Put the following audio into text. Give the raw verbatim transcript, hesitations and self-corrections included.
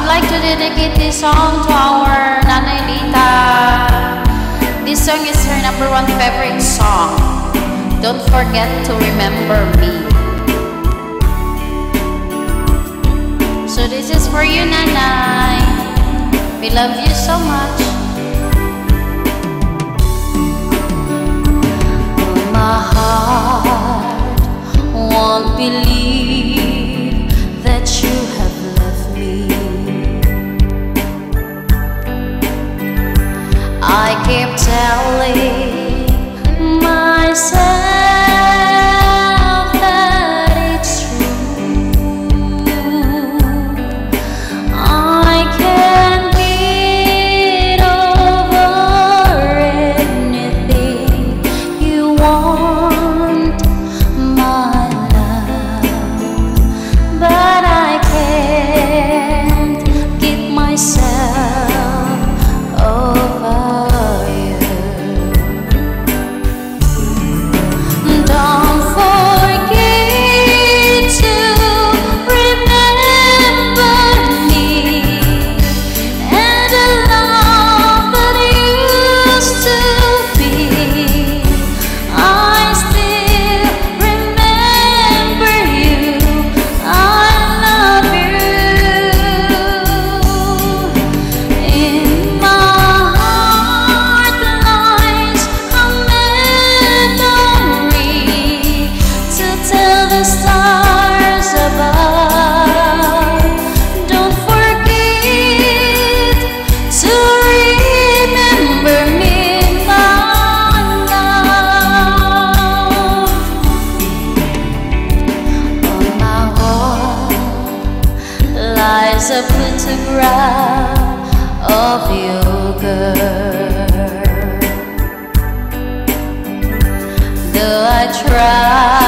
like to dedicate this song to our Nanay Lita. This song is her number one favorite song. Don't forget to remember me. So this is for you, Nanay. We love you so much. My heart won't believe that you have left me. I keep telling myself that it's true. I can't get over anything you want, my love, but I can't keep myself over you. Don't forget to remember me and the love that used to be. I still remember you. I love you. In my heart lies a memory to tell the stars above. Don't forget to remember me, my love. On my wall lies a photograph of you, girl. Though I try